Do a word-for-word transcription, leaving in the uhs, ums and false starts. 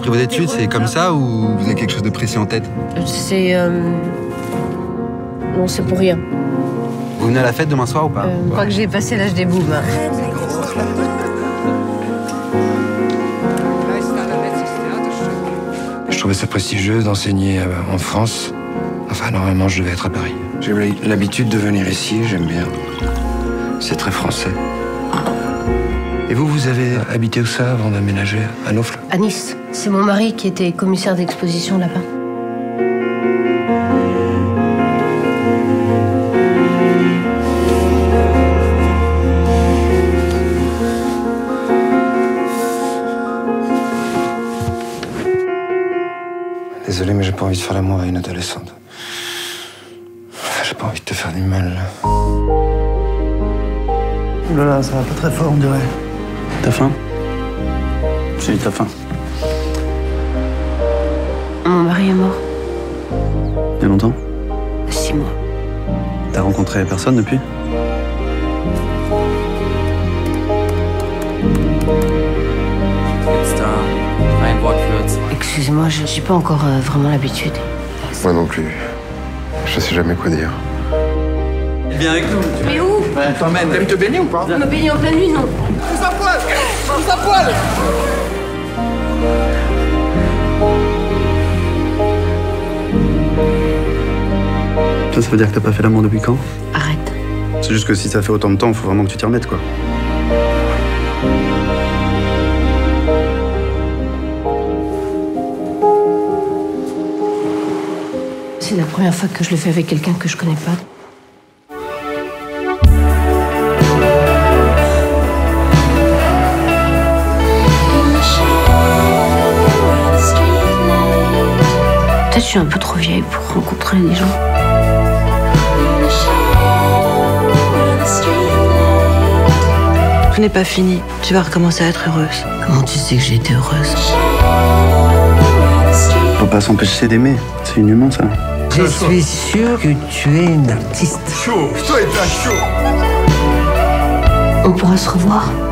repris vos études, c'est comme ça ou vous avez quelque chose de précis en tête? C'est... Euh... Non, c'est pour rien. Vous venez à la fête demain soir ou pas? euh, Je crois que j'ai passé l'âge des boubs. Hein. Je trouvais ça prestigieux d'enseigner en France. Enfin, normalement, je devais être à Paris. J'ai l'habitude de venir ici, j'aime bien. C'est très français. Et vous, vous avez habité où ça avant d'aménager à Naufle? À Nice. C'est mon mari qui était commissaire d'exposition là-bas. Désolé, mais j'ai pas envie de faire l'amour à une adolescente. J'ai pas envie de te faire du mal. Ouh là là, ça va pas très fort, on dirait. T'as faim? J'ai dit t'as faim. Mon mari est mort. Il y a longtemps? Six mois. T'as rencontré personne depuis? Excusez-moi, j'ai pas encore euh, vraiment l'habitude. Moi non plus. Je sais jamais quoi dire. Viens avec nous. Mais où? Ouais, t'emmènes. T'aimes te baigner ou pas? Me baigner en pleine nuit, non. Pousse à poil! Pousse à poil! Ça, ça veut dire que t'as pas fait l'amour depuis quand? Arrête. C'est juste que si ça fait autant de temps, faut vraiment que tu t'y remettes, quoi. C'est la première fois que je le fais avec quelqu'un que je connais pas. Peut-être que je suis un peu trop vieille pour rencontrer des gens. Tout n'est pas fini. Tu vas recommencer à être heureuse. Comment tu sais que j'ai été heureuse? Faut pas s'empêcher d'aimer. C'est inhumain, ça. Je suis sûr que tu es une artiste. Chaud! Toi, t'es chaud! On pourra se revoir.